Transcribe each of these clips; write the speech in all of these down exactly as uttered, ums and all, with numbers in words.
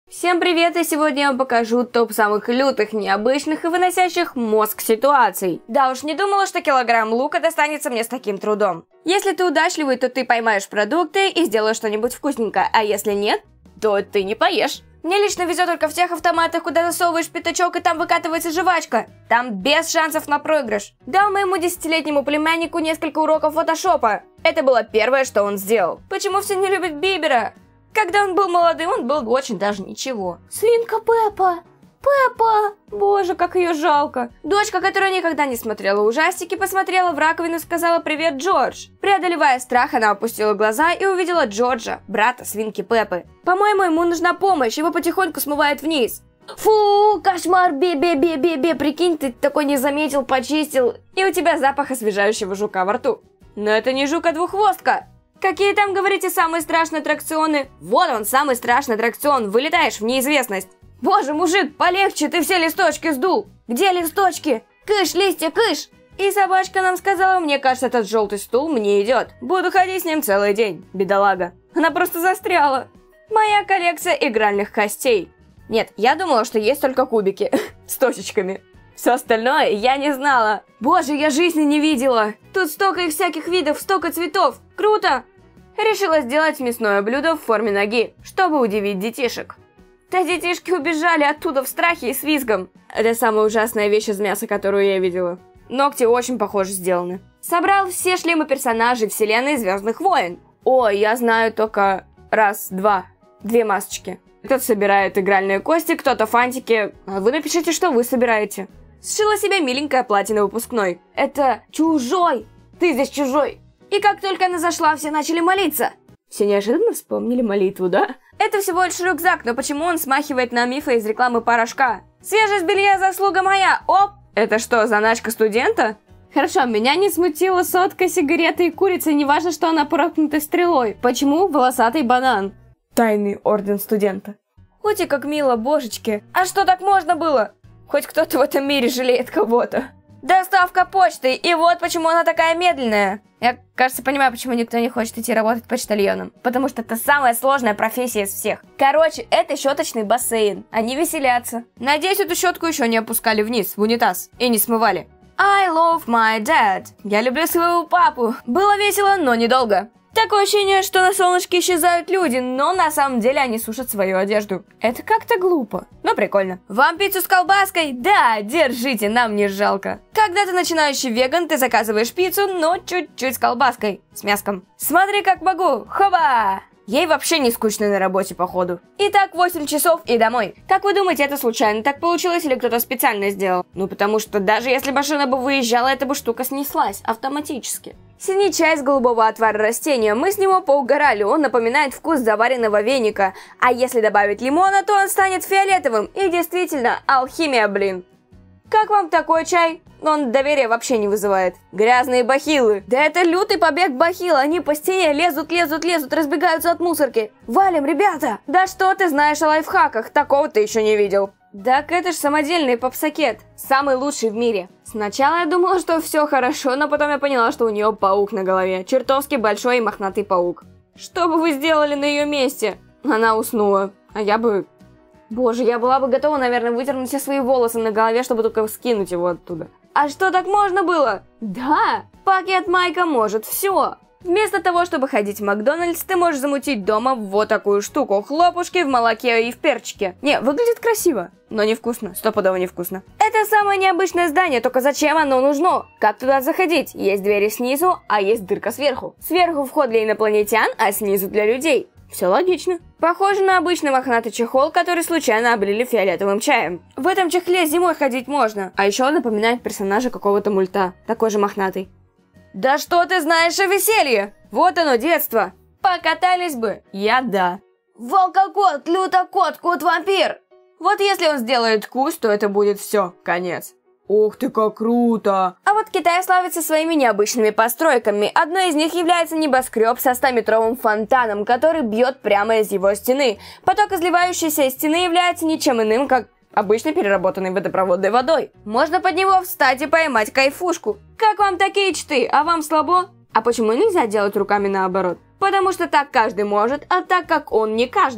Всем привет, и сегодня я вам покажу топ самых лютых, необычных и выносящих мозг ситуаций. Да уж, не думала, что килограмм лука достанется мне с таким трудом. Если ты удачливый, то ты поймаешь продукты и сделаешь что-нибудь вкусненькое, а если нет, то ты не поешь. Мне лично везет только в тех автоматах, куда засовываешь пятачок и там выкатывается жвачка. Там без шансов на проигрыш. Дал моему десятилетнему племяннику несколько уроков фотошопа. Это было первое, что он сделал. Почему все не любят Бибера? Когда он был молодым, он был очень даже ничего. Свинка Пеппа! Пеппа! Боже, как ее жалко. Дочка, которая никогда не смотрела ужастики, посмотрела в раковину и сказала «Привет, Джордж». Преодолевая страх, она опустила глаза и увидела Джорджа, брата свинки Пеппы. По-моему, ему нужна помощь, его потихоньку смывает вниз. Фу, кошмар, бе-бе-бе-бе-бе, прикинь, ты такой не заметил, почистил, и у тебя запах освежающего жука во рту. Но это не жук, а двуххвостка. Какие там, говорите, самые страшные аттракционы? Вот он, самый страшный аттракцион, вылетаешь в неизвестность. Боже, мужик, полегче, ты все листочки сдул. Где листочки? Кыш, листья, кыш. И собачка нам сказала, мне кажется, этот желтый стул мне идет. Буду ходить с ним целый день, бедолага. Она просто застряла. Моя коллекция игральных костей. Нет, я думала, что есть только кубики с точечками. Все остальное я не знала. Боже, я жизни не видела. Тут столько их всяких видов, столько цветов. Круто! Решила сделать мясное блюдо в форме ноги, чтобы удивить детишек. Да детишки убежали оттуда в страхе и с визгом. Это самая ужасная вещь из мяса, которую я видела. Ногти очень похоже сделаны. Собрал все шлемы персонажей вселенной Звездных войн. О, я знаю только раз, два, две масочки. Кто-то собирает игральные кости, кто-то фантики. А вы напишите, что вы собираете. Сшила себе миленькое платье на выпускной. Это чужой. Ты здесь чужой. И как только она зашла, все начали молиться. Все неожиданно вспомнили молитву, да? Это всего лишь рюкзак, но почему он смахивает на мифы из рекламы порошка? Свежесть белья заслуга моя. Оп! Это что, заначка студента? Хорошо, меня не смутила сотка, сигареты и курица, неважно, что она проткнута стрелой. Почему волосатый банан? Тайный орден студента. Ути, как мило, божечки. А что, так можно было? Хоть кто-то в этом мире жалеет кого-то. Доставка почты, и вот почему она такая медленная. Я, кажется, понимаю, почему никто не хочет идти работать почтальоном. Потому что это самая сложная профессия из всех. Короче, это щеточный бассейн. Они веселятся. Надеюсь, эту щетку еще не опускали вниз, в унитаз, и не смывали. I love my dad. Я люблю своего папу. Было весело, но недолго. Такое ощущение, что на солнышке исчезают люди, но на самом деле они сушат свою одежду. Это как-то глупо, но прикольно. Вам пиццу с колбаской? Да, держите, нам не жалко. Когда ты начинающий веган, ты заказываешь пиццу, но чуть-чуть с колбаской, с мяском. Смотри, как могу, хоба! Ей вообще не скучно на работе, походу. Итак, восемь часов и домой. Как вы думаете, это случайно так получилось или кто-то специально сделал? Ну, потому что даже если машина бы выезжала, эта бы штука снеслась автоматически. Синий чай с голубого отвара растения. Мы с него поугорали, он напоминает вкус заваренного веника. А если добавить лимона, то он станет фиолетовым. И действительно, алхимия, блин. Как вам такой чай? Он доверия вообще не вызывает. Грязные бахилы. Да это лютый побег бахил. Они по стене лезут, лезут, лезут, разбегаются от мусорки. Валим, ребята! Да что ты знаешь о лайфхаках? Такого ты еще не видел. Так это ж самодельный попсакет. Самый лучший в мире. Сначала я думала, что все хорошо, но потом я поняла, что у нее паук на голове. Чертовски большой и мохнатый паук. Что бы вы сделали на ее месте? Она уснула. А я бы... Боже, я была бы готова, наверное, вытернуть все свои волосы на голове, чтобы только скинуть его оттуда. А что, так можно было? Да, пакет Майка может все. Вместо того, чтобы ходить в Макдональдс, ты можешь замутить дома вот такую штуку. Хлопушки в молоке и в перчике. Не, выглядит красиво, но невкусно, стопудово невкусно. Это самое необычное здание, только зачем оно нужно? Как туда заходить? Есть двери снизу, а есть дырка сверху. Сверху вход для инопланетян, а снизу для людей. Все логично. Похоже на обычный мохнатый чехол, который случайно облили фиолетовым чаем. В этом чехле зимой ходить можно. А еще он напоминает персонажа какого-то мульта. Такой же мохнатый. Да что ты знаешь о веселье? Вот оно, детство. Покатались бы. Я да. Волкокот, лютокот, кот-вампир. Вот если он сделает куст, то это будет все. Конец. Ух ты, как круто! А вот Китай славится своими необычными постройками. Одной из них является небоскреб со стометровым фонтаном, который бьет прямо из его стены. Поток, изливающийся из стены, является ничем иным, как обычно переработанной водопроводной водой. Можно под него встать и поймать кайфушку. Как вам такие чты? А вам слабо? А почему нельзя делать руками наоборот? Потому что так каждый может, а так как он не каждый.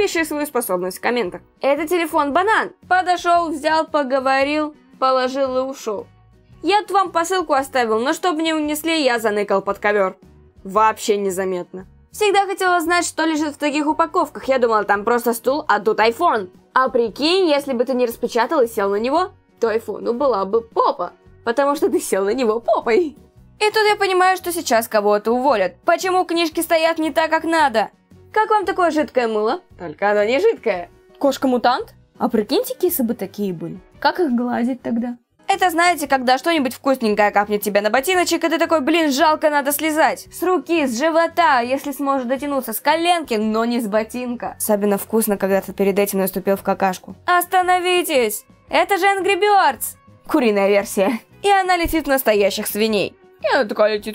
Пиши свою способность в комментах. Это телефон банан. Подошел, взял, поговорил, положил и ушел. Я тут вам посылку оставил, но чтобы не унесли, я заныкал под ковер. Вообще незаметно. Всегда хотела знать, что лежит в таких упаковках. Я думала, там просто стул, а тут айфон. А прикинь, если бы ты не распечатал и сел на него, то айфону была бы попа. Потому что ты сел на него попой. И тут я понимаю, что сейчас кого-то уволят. Почему книжки стоят не так, как надо? Как вам такое жидкое мыло? Только оно не жидкое. Кошка-мутант? А прикиньте, кисы бы такие были. Как их гладить тогда? Это, знаете, когда что-нибудь вкусненькое капнет тебе на ботиночек, и ты такой, блин, жалко, надо слезать. С руки, с живота, если сможешь дотянуться, с коленки, но не с ботинка. Особенно вкусно, когда ты перед этим наступил в какашку. Остановитесь! Это же Angry Birds! Куриная версия. И она летит в настоящих свиней. И она такая летит.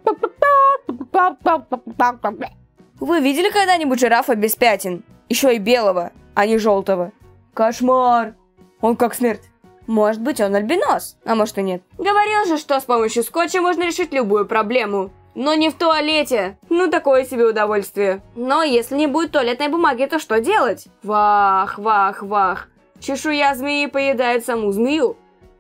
Вы видели когда-нибудь жирафа без пятен? Еще и белого, а не желтого. Кошмар! Он как смерть. Может быть, он альбинос, а может и нет. Говорил же, что с помощью скотча можно решить любую проблему. Но не в туалете. Ну, такое себе удовольствие. Но если не будет туалетной бумаги, то что делать? Вах, вах, вах. Чешуя змеи поедает саму змею.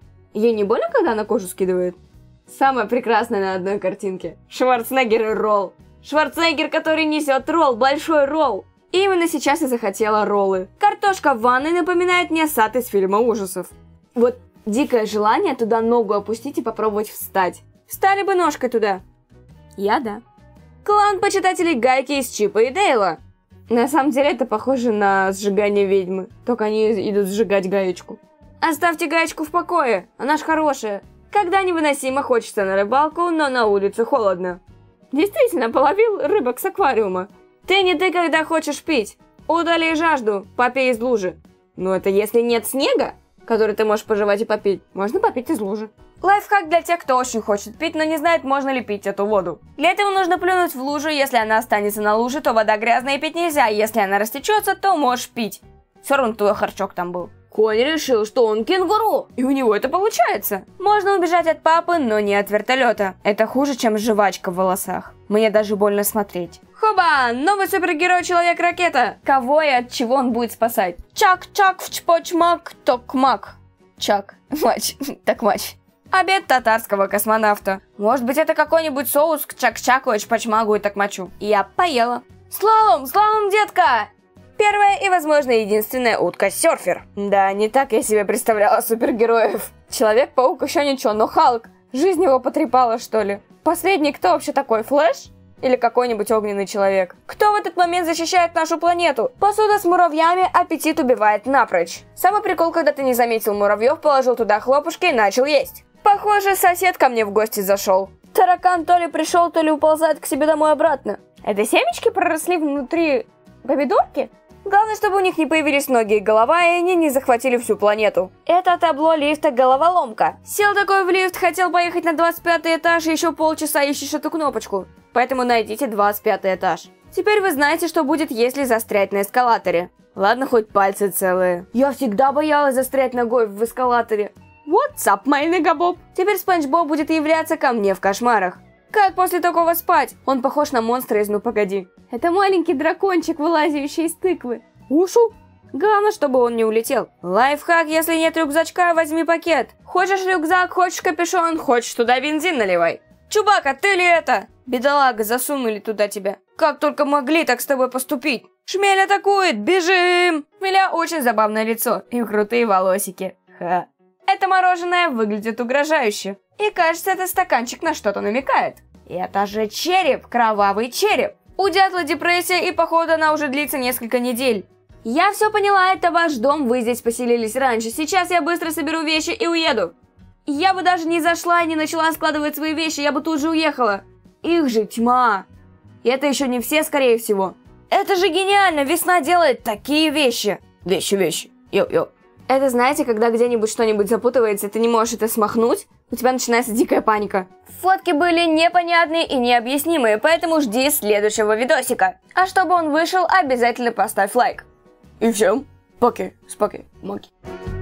Ей не больно, когда она кожу скидывает? Самое прекрасное на одной картинке. Шварценеггер и ролл. Шварценеггер, который несет ролл, большой ролл. И именно сейчас я захотела роллы. Картошка в ванной напоминает мне сад из фильма ужасов. Вот дикое желание туда ногу опустить и попробовать встать. Встали бы ножкой туда. Я да. Клан почитателей Гайки из Чипа и Дейла. На самом деле это похоже на сжигание ведьмы. Только они идут сжигать гаечку. Оставьте гаечку в покое, она ж хорошая. Когда невыносимо хочется на рыбалку, но на улице холодно. Действительно, половил рыбок с аквариума. Ты не ты, когда хочешь пить. Удали жажду, попей из лужи. Но это если нет снега, который ты можешь пожевать и попить. Можно попить из лужи. Лайфхак для тех, кто очень хочет пить, но не знает, можно ли пить эту воду. Для этого нужно плюнуть в лужу. Если она останется на луже, то вода грязная и пить нельзя. Если она растечется, то можешь пить. Все равно твой харчок там был. Конь решил, что он кенгуру, и у него это получается. Можно убежать от папы, но не от вертолета. Это хуже, чем жвачка в волосах. Мне даже больно смотреть. Хоба! Новый супергерой Человек-ракета! Кого и от чего он будет спасать? Чак-чак, вчпочмак, токмак. Чак, мач, так мач. Обед татарского космонавта. Может быть, это какой-нибудь соус к чак-чаку, чпочмагу и такмачу. Я поела. Слалом, слалом, детка! Первая и, возможно, единственная утка-серфер. Да, не так я себе представляла супергероев. Человек-паук еще ничего, но Халк. Жизнь его потрепала, что ли? Последний кто вообще такой, Флэш? Или какой-нибудь огненный человек? Кто в этот момент защищает нашу планету? Посуда с муравьями аппетит убивает напрочь. Самый прикол, когда ты не заметил муравьев, положил туда хлопушки и начал есть. Похоже, сосед ко мне в гости зашел. Таракан то ли пришел, то ли уползает к себе домой обратно. Это семечки проросли внутри помидорки? Главное, чтобы у них не появились ноги и голова, и они не захватили всю планету. Это табло лифта головоломка. Сел такой в лифт, хотел поехать на двадцать пятый этаж, и еще полчаса ищешь эту кнопочку. Поэтому найдите двадцать пятый этаж. Теперь вы знаете, что будет, если застрять на эскалаторе. Ладно, хоть пальцы целые. Я всегда боялась застрять ногой в эскалаторе. What's up, my nigga Bob? Теперь Спанч Боб будет являться ко мне в кошмарах. Как после такого спать? Он похож на монстра из «Ну погоди». Это маленький дракончик, вылазящий из тыквы. Ушу. Главное, чтобы он не улетел. Лайфхак, если нет рюкзачка, возьми пакет. Хочешь рюкзак, хочешь капюшон, хочешь туда бензин наливай. Чубака, ты ли это? Бедолага, засунули туда тебя. Как только могли так с тобой поступить. Шмель атакует, бежим! Шмеля очень забавное лицо и крутые волосики. Ха. Это мороженое выглядит угрожающе. И кажется, этот стаканчик на что-то намекает. Это же череп, кровавый череп. У дятла депрессия, и походу она уже длится несколько недель. Я все поняла, это ваш дом, вы здесь поселились раньше. Сейчас я быстро соберу вещи и уеду. Я бы даже не зашла и не начала складывать свои вещи, я бы тут же уехала. Их же тьма. И это еще не все, скорее всего. Это же гениально, весна делает такие вещи. Вещи-вещи, йо-йо. Это, знаете, когда где-нибудь что-нибудь запутывается, ты не можешь это смахнуть, у тебя начинается дикая паника. Фотки были непонятные и необъяснимые, поэтому жди следующего видосика. А чтобы он вышел, обязательно поставь лайк. И всем пока, споки, моки.